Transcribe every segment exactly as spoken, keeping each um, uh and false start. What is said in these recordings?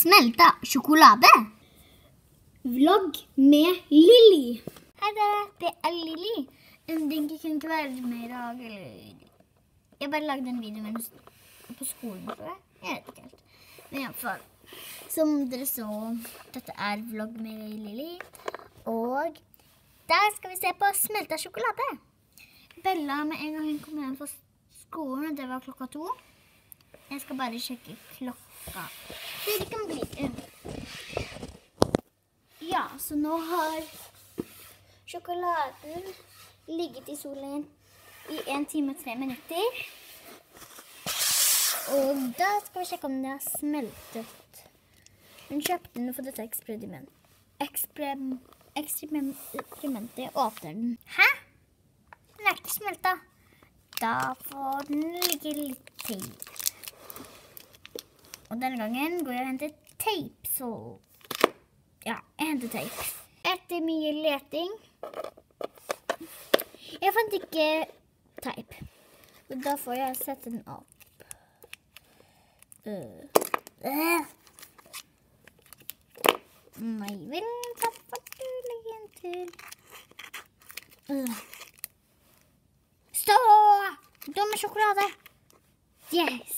smelta sjokolade. Vlogg med Lili. Hei dere, det er Lili. En dinke kunne ikke være med i dag, eller... Jeg bare lagde en video med på skolen, tror jeg. Jeg vet ikke helt. Men i alle fall, som dere så, dette er vlogg med Lili. Og der skal vi se på smelta sjokolade. Bella med en gang hun kom hjem fra skolen, og det var klokka to. Jeg skal bare sjekke klokka. Så det kan bli... Ja, så nå har sjokoladen ligget i solen i en time og tre minutter. Og da skal vi sjekke om det har smeltet. Hun kjøpte den for dette eksperiment. Eksperiment. Eksperimentet åpner den. Hæ? Den er ikke smeltet. Da får den ligge litt teip. Og denne gangen går jeg og henter teip, så... Ja, jeg henter teip. Etter mye leting. Jeg fant ikke teip. Og da får jeg sette den opp. Uh. Uh. Nei vel, da får du legge en til. Uh. Stå! Dumme sjokolade! Yes!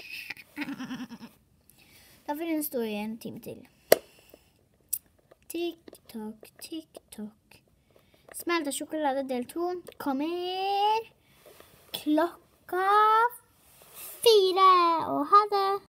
Da får den stå i en time til. Tikk-takk, tikk-takk. Smelta sjokolade del to kommer klokka fire. Og ha det!